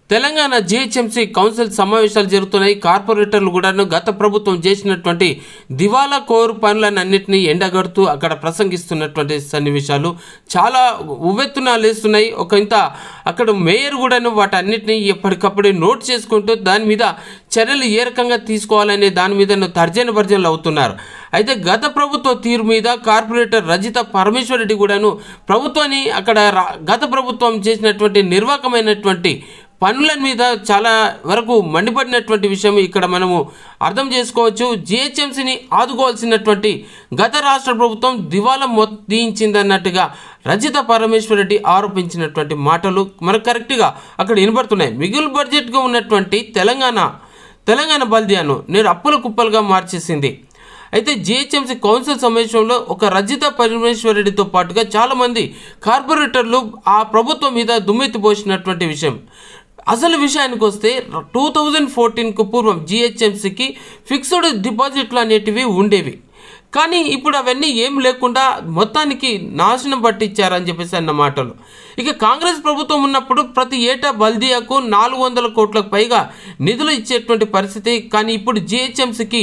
Telangana GHMC council సమావేశాలు జరుగుతున్నాయి. కార్పొరేటర్లు కూడా గత ప్రభుత్వం చేసినటువంటి దివాలా కోరు పనులన్నింటినీ ఎండగడుతూ అక్కడ ప్రసంగిస్తున్నటువంటి సన్నివేశాలు చాలా ఉవ్వెత్తున లేస్తున్నాయి. ఒక ఇంత అక్కడ మేయర్ కూడాను వాటన్నిటిని ఎప్పటికప్పుడు నోట్ చేసుకుంటూ దాని మీద చర్యలు ఏ రకంగా తీసుకోవాలనే దాని మీద తర్జన భర్జనలు అవుతున్నారు. అయితే గత ప్రభుత్వ తీరు మీద కార్పొరేటర్ రజిత పరమేశ్వర్ రెడ్డి కూడాను ప్రభుత్వాన్ని అక్కడ గత ప్రభుత్వం చేసినటువంటి నిర్వాహకమైనటువంటి పనుల మీద చాలా వరకు మండిపడినటువంటి విషయం ఇక్కడ మనము అర్థం చేసుకోవచ్చు. జిహెచ్ఎంసీని ఆదుకోవాల్సినటువంటి గత రాష్ట్ర ప్రభుత్వం దివాలా మొత్తించిందన్నట్టుగా రజిత పరమేశ్వర్ రెడ్డి ఆరోపించినటువంటి మాటలు మనకు కరెక్ట్గా అక్కడ వినబడుతున్నాయి. మిగులు బడ్జెట్గా ఉన్నటువంటి తెలంగాణ బల్దియాను నేడు అప్పుల కుప్పలుగా మార్చేసింది. అయితే జిహెచ్ఎంసీ కౌన్సిల్ సమావేశంలో ఒక రజిత పరమేశ్వర్ రెడ్డితో పాటుగా చాలామంది కార్పొరేటర్లు ఆ ప్రభుత్వం మీద దుమ్మెత్తిపోసినటువంటి విషయం. అసలు విషయానికి వస్తే 2014కు పూర్వం జిహెచ్ఎంసీకి ఫిక్స్డ్ డిపాజిట్లు అనేటివి ఉండేవి. కానీ ఇప్పుడు అవన్నీ ఏం లేకుండా మొత్తానికి నాశనం పట్టించారని చెప్పేసి అన్న మాటలు. ఇక కాంగ్రెస్ ప్రభుత్వం ఉన్నప్పుడు ప్రతి ఏటా బల్దియాకు 400 కోట్లకు పైగా నిధులు ఇచ్చేటువంటి పరిస్థితి. కానీ ఇప్పుడు జిహెచ్ఎంసీకి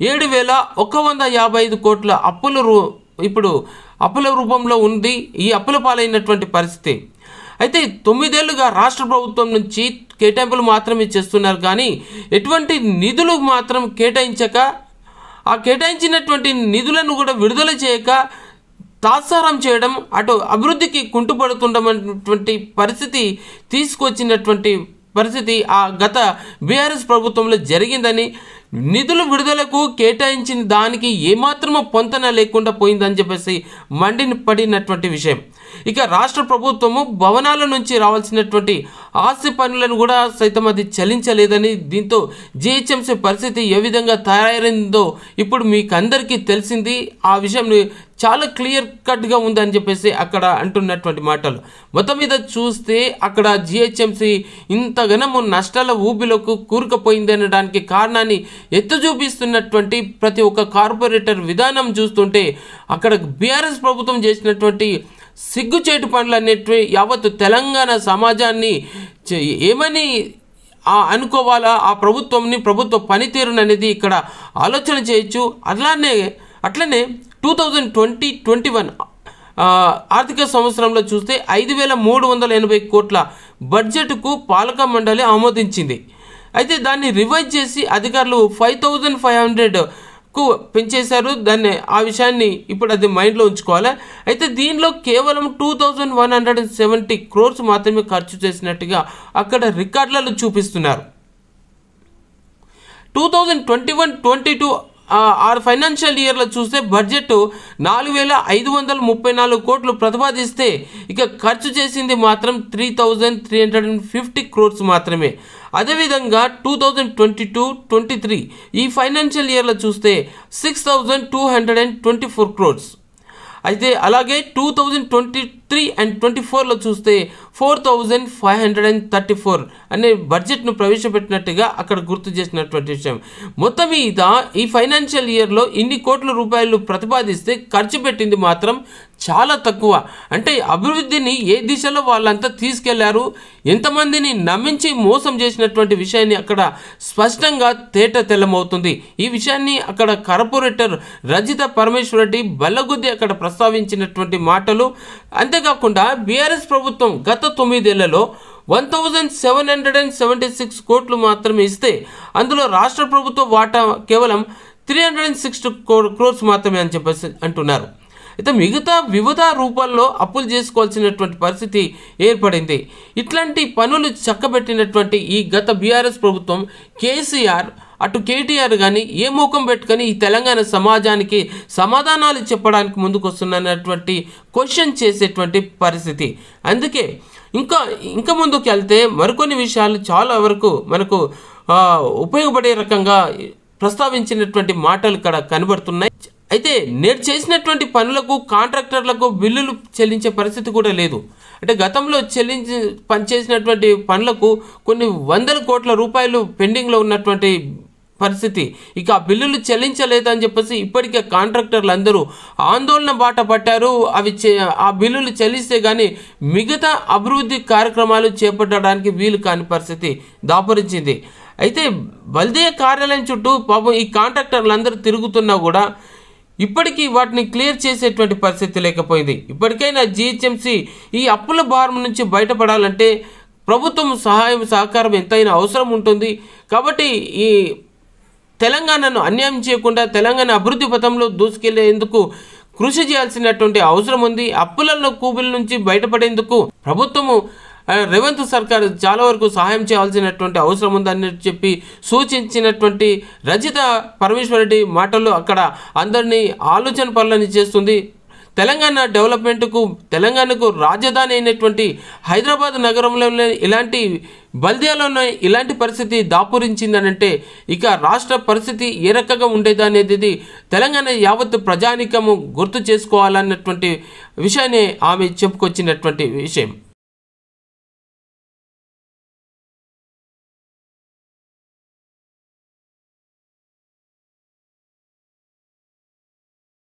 7,155 కోట్ల ఇప్పుడు అప్పుల రూపంలో ఉంది. ఈ అప్పుల పాలైనటువంటి పరిస్థితి. అయితే 9 ఏళ్లుగా రాష్ట్ర ప్రభుత్వం నుంచి కేటాయింపులు మాత్రమే చేస్తున్నారు. కానీ ఎటువంటి నిధులు మాత్రం కేటాయించక ఆ కేటాయించినటువంటి నిధులను కూడా విడుదల చేయక తాత్సారం చేయడం, అటు అభివృద్ధికి కుంటుపడుతుండమన్నటువంటి పరిస్థితి తీసుకొచ్చినటువంటి పరిస్థితి ఆ గత బీఆర్ఎస్ ప్రభుత్వంలో జరిగిందని, నిధులు విడుదలకు కేటాయించిన దానికి ఏమాత్రమో పొంతన లేకుండా పోయిందని చెప్పేసి మండిని పడినటువంటి విషయం. ఇక రాష్ట్ర ప్రభుత్వము భవనాల నుంచి రావాల్సినటువంటి ఆస్తి పనులను కూడా సైతం అది చెల్లించలేదని, దీంతో జిహెచ్ఎంసీ పరిస్థితి ఏ విధంగా తయారైందో ఇప్పుడు మీకు అందరికీ తెలిసింది. ఆ విషయం చాలా క్లియర్ కట్గా ఉందని చెప్పేసి అక్కడ అంటున్నటువంటి మాటలు. మొత్తం మీద చూస్తే అక్కడ జిహెచ్ఎంసీ ఇంతగానము నష్టాల ఊబిలోకి కూరుకుపోయింది అనడానికి కారణాన్ని ఎత్తు చూపిస్తున్నటువంటి ప్రతి ఒక్క కార్పొరేటర్ విధానం చూస్తుంటే అక్కడ బీఆర్ఎస్ ప్రభుత్వం చేసినటువంటి సిగ్గుచేటు పనులు అనేటివి యావత్తు తెలంగాణ సమాజాన్ని ఏమని అనుకోవాలా, ఆ ప్రభుత్వ పనితీరును అనేది ఇక్కడ ఆలోచన చేయొచ్చు. అట్లనే 2020-21 ఆర్థిక సంవత్సరంలో చూస్తే 5,380 కోట్ల బడ్జెట్కు పాలక మండలి ఆమోదించింది. అయితే దాన్ని రివైజ్ చేసి అధికారులు 5,500కు పెంచేశారు. ఆ విషయాన్ని ఇప్పుడు అది మైండ్లో ఉంచుకోవాలి. అయితే దీనిలో కేవలం 2,170 crores మాత్రమే ఖర్చు చేసినట్టుగా అక్కడ రికార్డులలో చూపిస్తున్నారు. 2021-22 ఫైనాన్షియల్ ఇయర్లో చూస్తే బడ్జెట్ 4,534 కోట్లు ప్రతిపాదిస్తే ఇక ఖర్చు చేసింది మాత్రం 3,350 crores మాత్రమే. అదేవిధంగా 2022-23 ఈ ఫైనాన్షియల్ ఇయర్లో చూస్తే 6,224 crores. అయితే అలాగే 2023-24లో చూస్తే 4,534 అనే బడ్జెట్ను ప్రవేశపెట్టినట్టుగా అక్కడ గుర్తు చేసినటువంటి విషయం. మొత్తం మీద ఈ ఫైనాన్షియల్ ఇయర్లో ఇన్ని కోట్ల రూపాయలు ప్రతిపాదిస్తే ఖర్చు పెట్టింది మాత్రం చాలా తక్కువ. అంటే అభివృద్ధిని ఏ దిశలో వాళ్ళంతా తీసుకెళ్లారు, ఎంతమందిని నమ్మించి మోసం చేసినటువంటి విషయాన్ని అక్కడ స్పష్టంగా తెల్లమవుతుంది. ఈ విషయాన్ని అక్కడ కార్పొరేటర్ రజిత పరమేశ్వర్ రెడ్డి బల్లగుద్ది అక్కడ ప్రస్తావించినటువంటి మాటలు. అంతేకాకుండా బీఆర్ఎస్ ప్రభుత్వం గత 9 ఏళ్లలో 1,776 కోట్లు మాత్రమే ఇస్తే అందులో రాష్ట్ర ప్రభుత్వ వాటా కేవలం 360 crores మాత్రమే అని చెప్పేసి అంటున్నారు. అయితే మిగతా వివిధ రూపాల్లో అప్పులు చేసుకోవాల్సినటువంటి పరిస్థితి ఏర్పడింది. ఇట్లాంటి పనులు చక్కబెట్టినటువంటి ఈ గత బీఆర్ఎస్ ప్రభుత్వం కేసీఆర్ అటు కేటీఆర్ కానీ ఏ ముఖం పెట్టుకొని ఈ తెలంగాణ సమాజానికి సమాధానాలు చెప్పడానికి ముందుకు వస్తున్నటువంటి క్వశ్చన్ చేసేటువంటి పరిస్థితి. అందుకే ఇంకా ముందుకు వెళ్తే మరికొన్ని విషయాలు చాలా వరకు మనకు ఉపయోగపడే రకంగా ప్రస్తావించినటువంటి మాటలు ఇక్కడ కనబడుతున్నాయి. అయితే నేడు చేసినటువంటి పనులకు కాంట్రాక్టర్లకు బిల్లులు చెల్లించే పరిస్థితి కూడా లేదు. అంటే గతంలో పనిచేసినటువంటి పనులకు కొన్ని 100 కోట్ల రూపాయలు పెండింగ్లో ఉన్నటువంటి పరిస్థితి. ఇక ఆ బిల్లులు చెల్లించలేదని చెప్పేసి ఇప్పటికే కాంట్రాక్టర్లు అందరూ ఆందోళన బాట పట్టారు. ఆ బిల్లులు చెల్లిస్తే కానీ మిగతా అభివృద్ధి కార్యక్రమాలు చేపట్టడానికి వీలు కాని పరిస్థితి దాపురించింది. అయితే బల్దియా కార్యాలయం చుట్టూ పాపం ఈ కాంట్రాక్టర్లు అందరూ తిరుగుతున్నా కూడా ఇప్పటికీ వాటిని క్లియర్ చేసేటువంటి పరిస్థితి లేకపోయింది. ఇప్పటికైనా జిహెచ్ఎంసీ ఈ అప్పుల భారం నుంచి బయటపడాలంటే ప్రభుత్వం సహాయం సహకారం ఎంతైనా అవసరం ఉంటుంది. కాబట్టి ఈ తెలంగాణను అన్యాయం చేయకుండా తెలంగాణ అభివృద్ధి పథంలో దూసుకెళ్లేందుకు కృషి చేయాల్సినటువంటి అవసరం ఉంది. అప్పులలో కూబుల నుంచి బయటపడేందుకు ప్రభుత్వము రేవంత్ సర్కార్ చాలా వరకు సహాయం చేయాల్సినటువంటి అవసరం ఉందని చెప్పి సూచించినటువంటి రజిత పరమేశ్వర్ రెడ్డి మాటలు అక్కడ అందరినీ ఆలోచన పనులని చేస్తుంది. తెలంగాణ డెవలప్మెంట్కు తెలంగాణకు రాజధాని అయినటువంటి హైదరాబాద్ నగరంలోనే ఇలాంటి బల్దియాలోనే ఇలాంటి పరిస్థితి దాపురించిందనంటే ఇక రాష్ట్ర పరిస్థితి ఏ రకంగా ఉండేదనేది తెలంగాణ యావత్ ప్రజానికము గుర్తు చేసుకోవాలన్నటువంటి విషయాన్ని ఆమె చెప్పుకొచ్చినటువంటి విషయం.